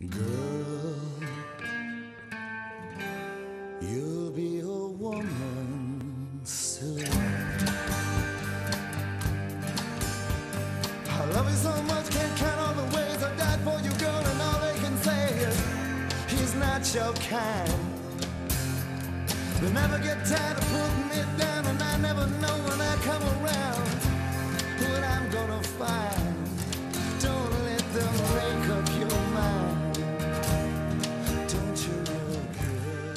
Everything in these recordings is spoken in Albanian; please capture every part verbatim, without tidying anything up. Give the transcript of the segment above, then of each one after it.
Girl, you'll be a woman soon. I love you so much, can't count all the ways I died for you, girl, and all they can say is he's not your kind. They never get tired of putting me down, and I never know when I come around what I'm gonna find. Don't let them make up your mind. Don't you look good?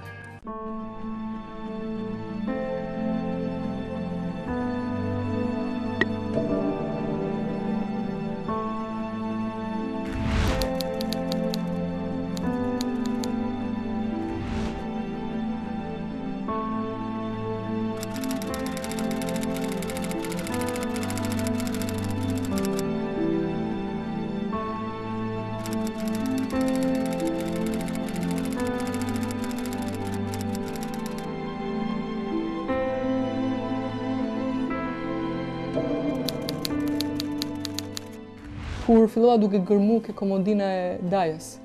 Kur fillova duke gërmu ke komodina e dajës.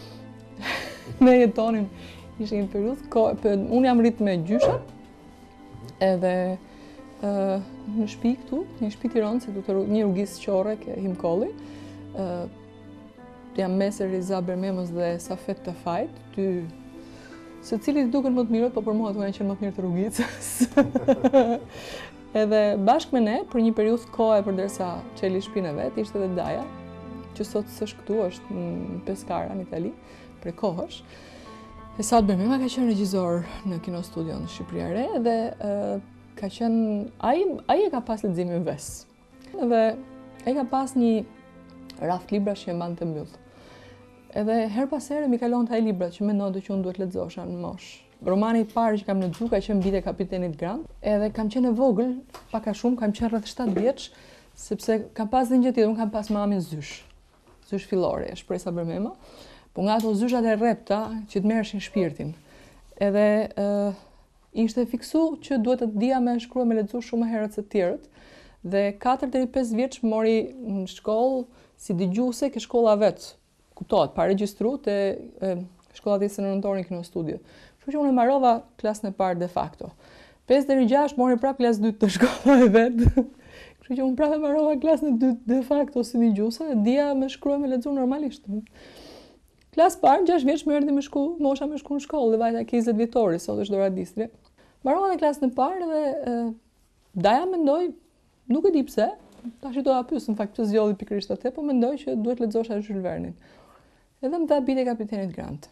Ne jetonim, ishte një periudhë, unë jam rritë me gjysha, edhe uh, në shtëpi këtu, një shtëpi Tiranë, se këtu një rrugis qore ke Himkolli, uh, jam mes e Riza Bermemës dhe Safet Tafajt, dy se cilit duken më të mirët, po për mua ato janë qenë më të mirë të rrugicës. Edhe bashkë me ne, për një periudhë kohë përderisa çeli shtëpinë e vet, ishte edhe Daja, që sot s'është këtu, është në Pescara, në Itali, prej kohësh. E Sat Bermema ka qenë regjizor në Kino Studio në Shqipëri e Re dhe uh, ka qenë ai ai e ka pas leximin ves. Dhe ai ka pas një raft libra që e mbante mbyll. Edhe her pas here mi kalonte ai libra që mendonte që unë duhet lexosha në moshë. Romani i parë që kam lexuar ka qenë Bitë e Kapitenit Grant, edhe kam qenë e vogël, pak a shumë, kam qenë rreth shtatë vjeç, sepse kam pas dhe një gjë tjetër, unë kam pas mamin zysh. Zysh fillore, e shpresa Bermema, po nga ato zyshat e rrepta që të merreshin shpirtin. Edhe uh, ishte fiksu që duhet të dija me shkruar me lexuar shumë herët se të tjerët. Dhe katër deri pesë vjeç mori në shkollë si dëgjuese ke shkolla vet. Kuptohet, pa regjistru te e, shkolla e nëntorin Kino Studio. Kështu që unë e mbarova klasën e parë de facto. pesë deri gjashtë mori prap klasë dytë të shkolla e vet. Kështu që unë prap e mbarova klasën e dytë de facto si dëgjuese, e dija me shkruaj me lexuar normalisht. Klasë parë, gjashtë vjeç më erdhi me shku, mosha me shku në shkollë, dhe vajta njëzet vjetori, sot është Dora Distri. Mbarova në klasën e parë dhe e, Daja mendoi, nuk e di pse, tash do ta pyes në fakt pse zgjodhi pikërisht atë, po mendoj që duhet lexosha Jules Vernein. Edhe më dha Bitë e Kapitenit Grant.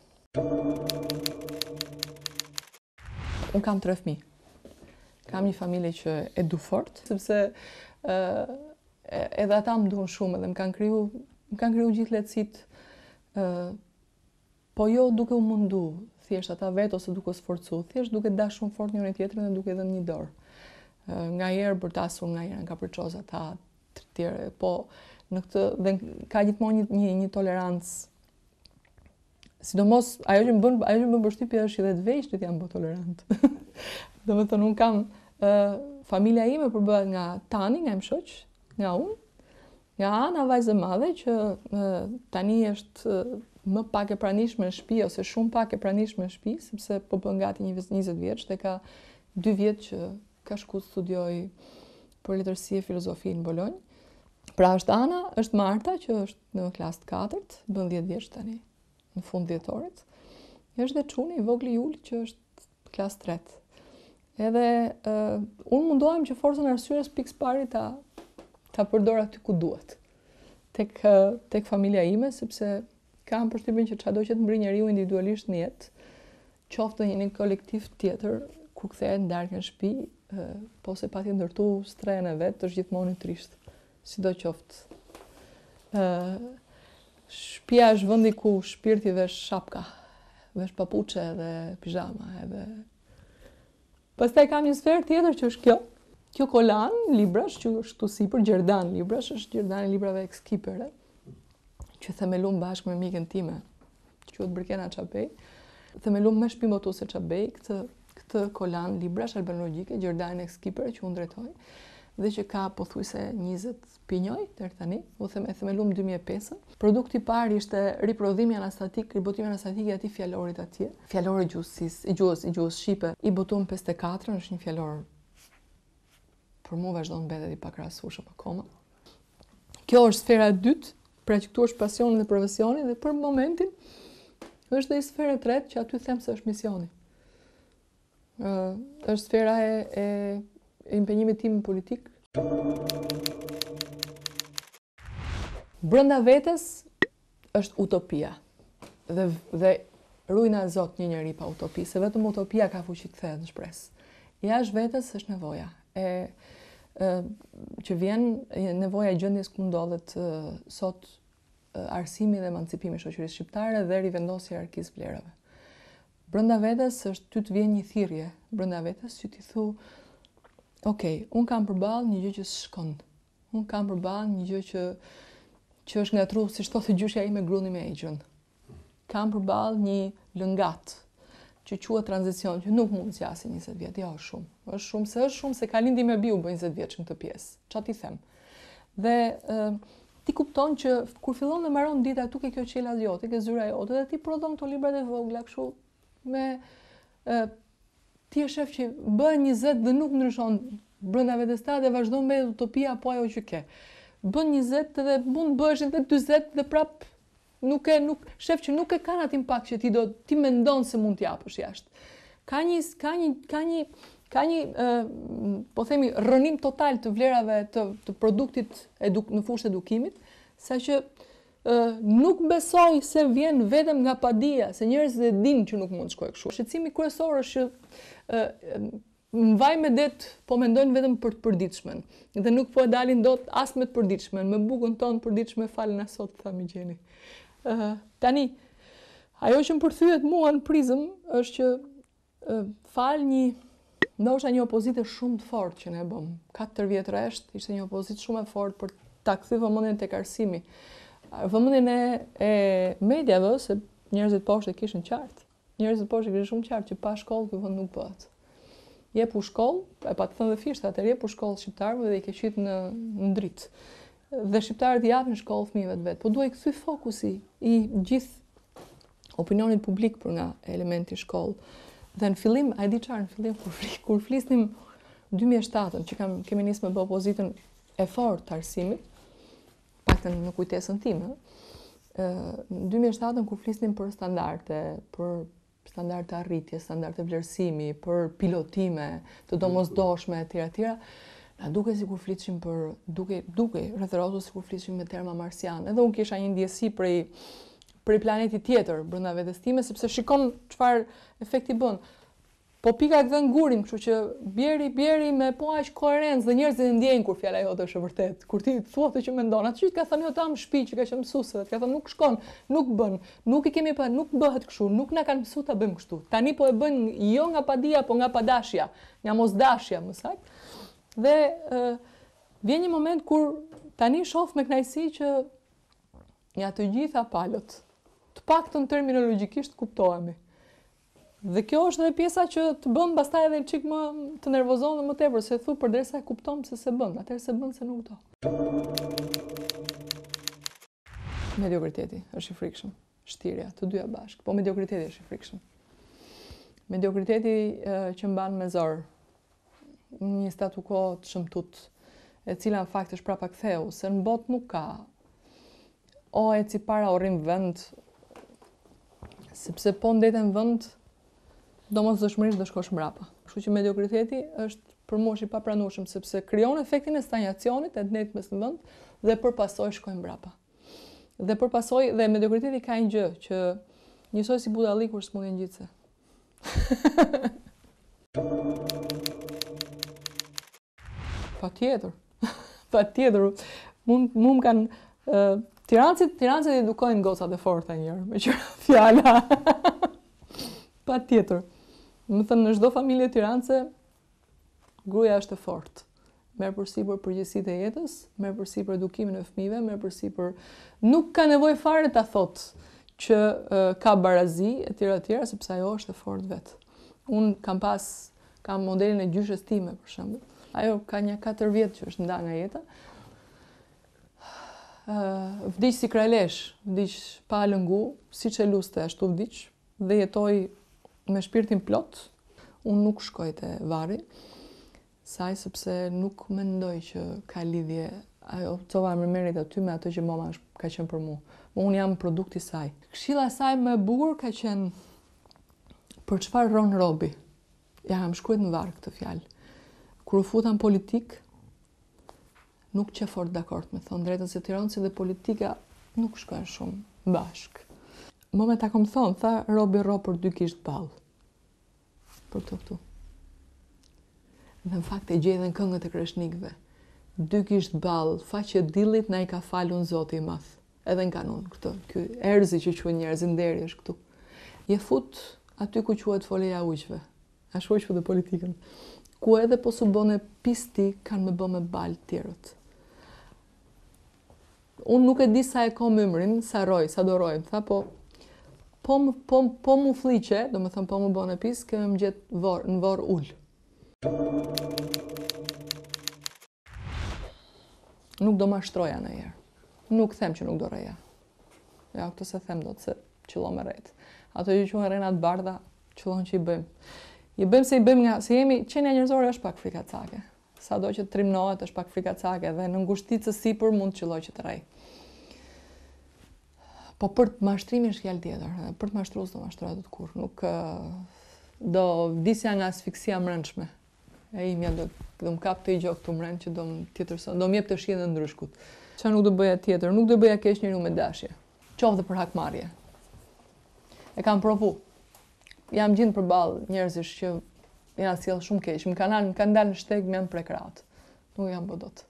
Unë kam tre fëmijë. Kam një familje që e du fort, sepse uh, edhe ata më duan shumë dhe më kanë kriju, më kanë kriju gjithë lehtësitë, uh, po jo duke u mundu, thjesht ata vetë ose duke u sforcu, thjesht duke dash shumë fort njëri tjetrin dhe duke dhënë një dorë. Uh, nga herë bërtasur, nga herë nga përçoz ata të tjerë, po në këtë dhe ka gjithmonë një, një, një tolerancë. Sidomos, ajo që më bën, ajo që më bën përshtypje është që edhe të vegjëlit janë bë tolerant. Domethënë, unë kam uh, familja ime përbëhet nga Tani, nga im shoq, nga unë, nga Ana, vajzë e madhe, që uh, tani është uh, më pak e pranishme në shtëpi, ose shumë pak e pranishme në shtëpi, sepse po bën gati njëzet vjeç, dhe ka dy vjet që ka shku të studioj për letërsi e filozofi në Bolonjë. Pra është Ana, është Marta, që është në klasë të katërt, bën dhjetë vjeç tani, në fund dhjetorit. Është dhe çuni i vogël Juli që është klasë tretë. Edhe uh, unë mundohem që forcën e arsyes pikës pari ta ta përdor aty ku duhet. Tek uh, tek familja ime, sepse kam përshtypjen që çado që të mbri njeriu individualisht në jetë, qoftë në një kolektiv tjetër, kur kthehet ndarkë në shtëpi, uh, po se pati ndërtu strehen e vet, është gjithmonë i trisht. Sidoqoftë. Uh, Shtëpia është vendi ku shpirti vesh shapka, vesh papuçe dhe pijama, edhe. Pastaj kam një sferë tjetër që është kjo. Kjo kolan librash, që është këtu sipër Gjerdan librash, është Gjerdan i librave Ekskipere, që themelum bashkë me mikën time, që quhet Bërkena Çapej. Themelum me shtëpi motuese Çapej këtë këtë kolan librash albanologjike Gjerdan Ekskipere që unë drejtoj. dhe që ka pothuajse njëzet pinjoj deri tani, u them e themeluam dy mijë e pesë. Produkti i parë ishte riprodhimi anastatik, ribotimi anastatik i atij fjalorit atje. Fjalori i gjuhës, i gjuhës, i gjuhës shqipe, i botuam pesëdhjetë e katër, është një fjalor për mua vazhdon mbetet i pakrahasueshëm akoma. Kjo është sfera e dytë, pra që këtu është pasioni dhe profesioni, dhe për momentin është dhe i sfera e tretë që aty them se është misioni. Uh, është sfera e, e, e impenjimit tim politik. Brenda vetes është utopia. Dhe, dhe rujna e Zot një njeri pa utopi, se vetëm utopia ka fuqi kthehet në shpresë. Jashtë vetes është nevoja. E, e, që vjen nevoja e gjendjes ku ndodhet e, sot e, arsimi dhe emancipimi i shoqërisë shqiptare dhe rivendosja e arkiz vlerave. Brenda vetes është ty të vjen një thirrje, brenda vetes që ti thu, ok, un kam përballë një gjë që s'shkon. Un kam përballë një gjë që që është ngatruar, siç thotë gjyshja ime gruni me egjën. Kam përballë një lëngat që quhet tranzicion, që nuk mund të zgjasë njëzet vjet, jo është shumë. Është shumë se është shumë se ka lindi me biu bën njëzet vjeç në këtë pjesë. Çfarë ti them? Dhe e, ti kupton që kur fillon dhe mbaron dita tu ke kjo qela jote, ke zyra jote, dhe ti prodhon këto librat e vogla kështu me e, ti e shef që bën njëzet dhe nuk ndryshon brenda vetes ta dhe vazhdon me utopia apo ajo që ke. Bën njëzet dhe mund bëhesh edhe dyzet dhe prap nuk e nuk shef që nuk e kanë atë impakt që ti do ti mendon se mund t'japësh jashtë. Ka një ka një ka një ka një uh, po themi rrënim total të vlerave të, të produktit eduk, në fushë edukimit, saqë uh, nuk besoj se vjen vetëm nga padia, se njerëzit e dinë që nuk mund të shkojë kështu. Shqetësimi kryesor është që uh, mbaj me det, po mendojnë vetëm për të përditshmen. Dhe nuk po e dalin dot as me të përditshmen, me bukën tonë përditshme falën asot, tha mi gjeni. Uh, tani, ajo që më përthyet mua në prizëm është që uh, fal një, ndoshta një opozitë shumë të fortë që ne bëm. katër vjet rresht, ishte një opozitë shumë e fortë për ta kthyer vëmendjen tek arsimi. Vëmendjen e, e mediave, se njerëzit poshtë kishin qartë. Njerëzit poshtë kishin shumë qartë që pa shkollë ky vend nuk bëhet. Jep u shkollë, e pa të thënë dhe fisht, atëherë jep u shkollë shqiptarëve dhe i ke qit në, në dritë. Dhe shqiptarët japin shkollë fëmijëve të vet. Po duhet kthy fokusi i gjithë opinionit publik për nga elementi shkollë. Dhe në fillim, a e di çfarë, në fillim kur, kur flisnim dy mijë e shtatën, që kam kemi nisë me bë opozitën e fortë të arsimit, paktën në kujtesën time, në dy mijë e shtatën kur flisnim për standarde, për standarde arritje, standarde vlerësimi, për pilotime të domosdoshme etj etj, na duke sikur flisnim për duke duke rrethrotur sikur flisnim me terma marsian. Edhe unë kisha një ndjesi prej prej planeti tjetër brenda vetes time, sepse shikon çfarë efekti bën. Po pika gdhen gurin, kështu që bjeri bjeri me po aq koherencë dhe njerëzit e ndjejnë kur fjala jote është e vërtetë. Kur ti thua atë që mendon, atë që ka thënë ata në shtëpi që ka qenë mësuesve, ka thënë nuk shkon, nuk bën, nuk i kemi pa, nuk bëhet kështu, nuk na kanë mësuar ta bëjmë kështu. Tani po e bën jo nga padia, po nga padashja, nga mosdashja, më saktë. Dhe uh, vjen një moment kur tani shoh me kënaqësi që nga të gjitha palët, të paktën terminologjikisht kuptohemi. Dhe kjo është edhe pjesa që të bën pastaj edhe çik më të nervozon dhe më tepër, se thu përderisa e kupton se se bën, atëherë se bën se nuk do. Mediokriteti është i frikshëm, shtirja, të dyja bashkë, po mediokriteti është i frikshëm. Mediokriteti uh, që mban me zor një statu quo të shëmtut, e cila në fakt është prapa ktheu, se në botë nuk ka o e si para o rrim vend, sepse po ndeten vend, domosdoshmërisht do shkosh mbrapa. Kështu që mediokriteti është për mua është i papranueshëm, sepse krijon efektin e stagnacionit, e ndetjes mes në vend dhe përpasoj shkojmë mbrapa. Dhe përpasoj dhe mediokriteti ka një gjë që njësoj si budalliku është smundje ngjitse. Patjetër. Patjetër. Mund mund kanë uh, Tirancët, tirancët edukojnë gocat e forta njërë, me qëra fjala. Pa tjetër. Më thënë, në çdo familje tirance, gruaja është e fortë. Merr përsipër përgjegjësitë e jetës, merr përsipër edukimin e fëmijëve, merr përsipër nuk ka nevojë fare ta thotë që uh, ka barazi etj etj, sepse ajo është e fortë vet. Un kam pas kam modelin e gjyshes time për shembull. Ajo ka një katër vjetë që është nda nga jeta. Uh, vdiq si krajlesh, vdiq pa lëngu, si që luste ashtu vdiq, dhe jetoj me shpirtin plot. Unë nuk shkoj te varri, saj sepse nuk mendoj që ka lidhje, ajo cova mërmerit aty me ato që mama ka qenë për mu. Unë jam produkti saj. Këshilla saj më e bukur ka qenë për çfarë ron robi. Ja kam shkruajt në varr këtë fjalë. Kur u futa në politik, nuk që fort dakord me thonë drejtën se Tiranësi dhe politika nuk shkojnë shumë bashkë. Më me ta kom thonë, tha, robi ro për dy kisht ballë. Për të këtu. Dhe në fakt e gjedhen këngët e kreshnikëve. Dy kisht ballë, faqe dillit na i ka falun Zoti i Madh. Edhe në kanon këtë, ky erzi që quhen njerëz nderi është këtu. Je fut aty ku quhet foleja ujqve. Ashtu që dhe politikën. Ku edhe po su bone pisti kanë me bë me balë tjerët. Unë nuk e di sa e kom ymrin, sa roj, sa do roj, tha, po po, po, po mu fliqe, do me thëmë po mu bone pis, keme më gjetë vor, në vor ull. Nuk do ma shtroja në jerë. Nuk them që nuk do reja. Ja, këtë se them do të se qëllon me rejtë. Ato që që në renat bardha, qëllon që i bëjmë. I bëjmë se i bëjmë nga, se jemi, qenja njerëzore është pak frikacake. Sa do që trimnohet është pak frikacake dhe në ngushticës sipër mund të qëlloj që të rej. Po për të mashtrimi është fjallë tjetër. Për të mashtru s'do mashtrohet të kur. Nuk do vdisja nga asfiksia mrëndshme. E imja do, do më kap të i gjok të mrënd që do më tjetërson, do më jep të shije dhe ndryshkut. Qa nuk do bëja tjetër? Nuk do bëja keq njeriu me dashje. Qoftë dhe për hakmarrje. E kam provu. Jam gjithë përballë njerëzish që janë sjell shumë keq. Më kanë më kanë dalë në shteg, më janë prekrat. Nuk jam po dot.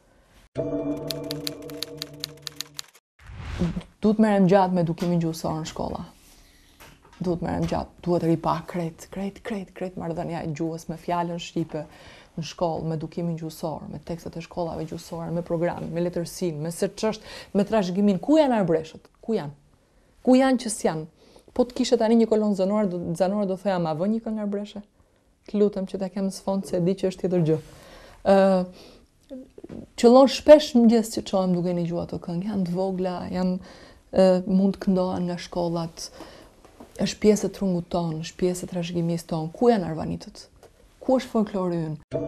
Duhet merrem gjatë me edukimin gjuhësor në shkolla. Duhet merrem gjatë, duhet ripa krejt, krejt, krejt, krejt marrëdhënia e gjuhës me fjalën shqipe në shkollë, me edukimin gjuhësor, me tekstet e shkollave gjuhësore, me programin, me letërsinë, me se ç'është, me trashëgimin. Ku janë arbreshët? Ku janë? Ku janë që s'janë? Po të kishe tani një kolon zanore, do, zanore do thoja, ma vë një këngë arbreshe? Të lutem që ta kem sfond se di që është tjetër gjë. Uh, Qëllon shpesh mëngjes që çohem duke një gjua ato këngë. Janë të vogla, janë, uh, mund të këndohen nga shkollat. Është pjesë e trungut tonë, është pjesë e trashëgimisë tonë. Ku janë arvanitët? Ku është folklori ynë?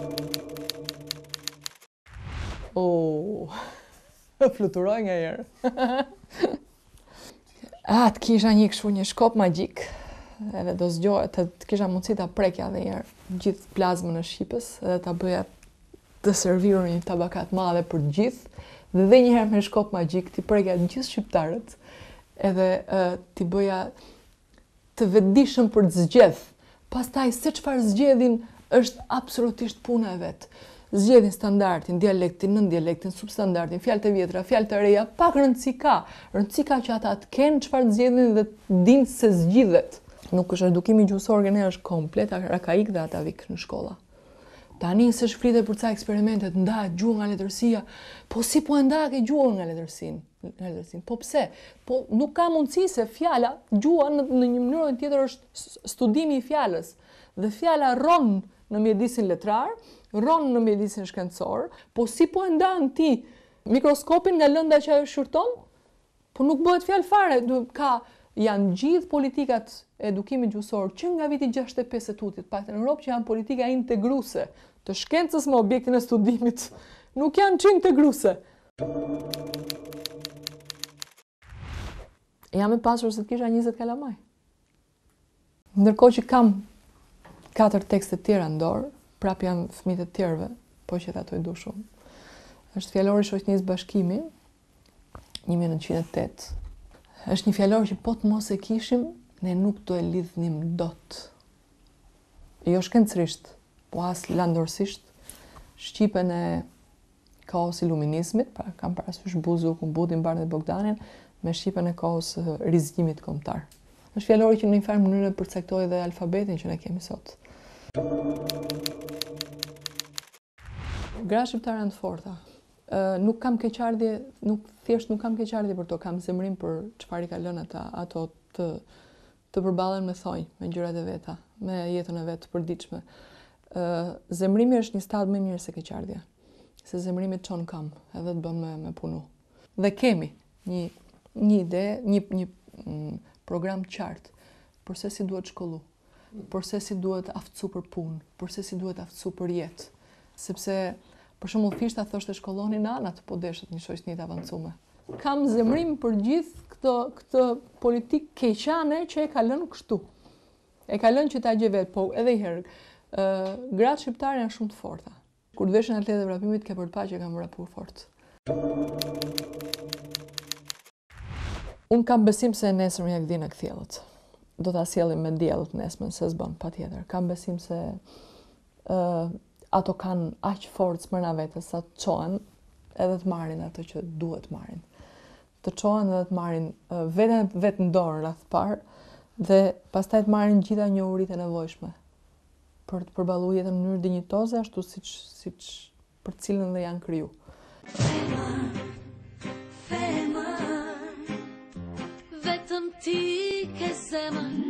Oh, fluturoj nga herë. A, të kisha një kështu një shkop magjik, edhe do zgjohet, të, të kisha mundësi ta prekja dhe njerë gjithë plazmën e Shqipës, edhe ta bëja të serviru një tabakat madhe për gjithë, dhe dhe njëherë me shkop magjik t'i prekja gjithë shqiptarët, edhe uh, t'i bëja të vetëdijshëm për të zgjedh. Pastaj se çfarë zgjedhin është absolutisht puna e vet. Zgjedhin standardin, dialektin, nën dialektin, substandardin, fjalët e vjetra, fjalët e reja, pak rëndësi ka. Rëndësi ka që ata të kenë çfarë zgjedhin dhe të dinë se zgjidhet. Nuk është edukimi gjuhësor që ne është komplet arkaik dhe atavik në shkolla. Tani se shflitet për ca eksperimentet, ndahet gjuhë nga letërsia, po si po e ndahet gjuhë nga letërsinë? Nga letërsinë. Po pse? Po nuk ka mundësi se fjala, gjuha në, në një mënyrë tjetër është studimi i fjalës. Dhe fjala ron në mjedisin letrar, ron në mjedisin shkencor, po si po e ndan ti mikroskopin nga lënda që ajo shurton? Po nuk bëhet fjalë fare, ka janë gjithë politikat e edukimit gjuhësor që nga viti gjashtëdhjetë e pesë të tutit, pak në Europë që janë politika integruese të shkencës me objektin e studimit, nuk janë që integruese. Jam e pasur se të kisha njëzet kalamaj. Ndërkohë që kam katër tekste tjera në dorë, prap janë fëmijët e tjerëve, po që ato i du shumë. Është fjalori shoqënisë Bashkimi, një mijë e nëntëqind e tetë. Është një fjalor që po të mos e kishim, ne nuk do e lidhnim dot. Jo shkencërisht, po as landorësisht, shqipen e kohës iluminizmit, pra kam parasysh Buzukun, Budin, Bardh dhe Bogdanin, me shqipen e kohës rizgjimit kombëtar. Është fjalori që në një farë mënyrë përcaktoi dhe alfabetin që ne kemi sot. Gra shqiptare janë të forta. Uh, nuk kam keqardhje, nuk thjesht nuk kam keqardhje për to, kam zemrim për çfarë i ka lënë ata, ato të të përballen me thonjë, me gjërat e veta, me jetën e vet të përditshme. Uh, zemrimi është një stad më mirë se keqardhja. Se zemrimi të çon kam, edhe të bën me, me punu. Dhe kemi një, një ide, një, një mm, program qartë për se si duhet shkollu, për se si duhet aftësu për punë, për se si duhet aftësu për jetë. Sepse, për shembull, Fishta thoshte shkolloni nanat, po deshet një shoqëni të avancume. Kam zemrim për gjithë këtë, këtë politikë keqane që e ka lënë kështu. E ka lënë që ta gjej vetë, po edhe i herë, uh, gratë shqiptare janë shumë të forta. Kur të veshin atletë e vrapimit, ke për të pa që kam vrapur fort. Unë kam besim se nesër ja gdina kthjellët. Do ta sjellim me diellët nesmen, se s'bën, patjetër. Kam besim se uh, ato kanë aq forcë mërna vetes sa të çohen edhe të marrin ato që duhet marrin. Të çohen edhe të marrin uh, veten vetë në dorë rreth parë dhe pastaj të marrin gjitha njohuritë e nevojshme për të përballuar jetën në mënyrë dinjitoze, ashtu siç siç për të cilën dhe janë kriju. Femër, vetëm ti ke zemër.